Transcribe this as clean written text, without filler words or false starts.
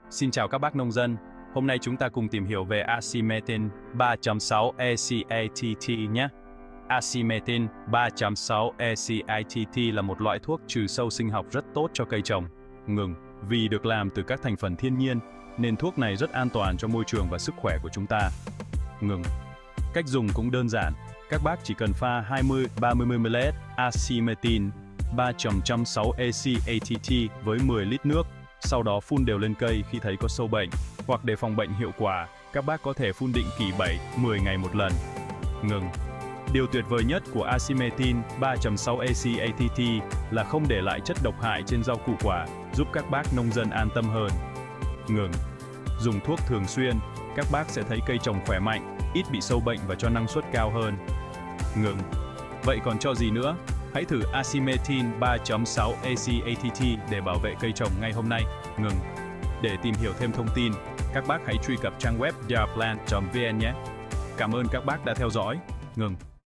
Xin chào các bác nông dân. Hôm nay chúng ta cùng tìm hiểu về Acemethin 3.6 ECATT nhé. Acemethin 3.6 ECATT là một loại thuốc trừ sâu sinh học rất tốt cho cây trồng, ngừng. Vì được làm từ các thành phần thiên nhiên, nên thuốc này rất an toàn cho môi trường và sức khỏe của chúng ta. Ngừng. Cách dùng cũng đơn giản. Các bác chỉ cần pha 20-30 ml Acemethin 3.6 ECATT với 10 lít nước. Sau đó phun đều lên cây khi thấy có sâu bệnh, hoặc để phòng bệnh hiệu quả, các bác có thể phun định kỳ 7-10 ngày một lần. Ngừng. Điều tuyệt vời nhất của Acemethin 3.6 ECATT là không để lại chất độc hại trên rau củ quả, giúp các bác nông dân an tâm hơn. Ngừng. Dùng thuốc thường xuyên, các bác sẽ thấy cây trồng khỏe mạnh, ít bị sâu bệnh và cho năng suất cao hơn. Ngừng. Vậy còn cho gì nữa? Hãy thử Acemethin 3.6 ECATT để bảo vệ cây trồng ngay hôm nay. Ngừng. Để tìm hiểu thêm thông tin, các bác hãy truy cập trang web dearplant.vn nhé. Cảm ơn các bác đã theo dõi. Ngừng.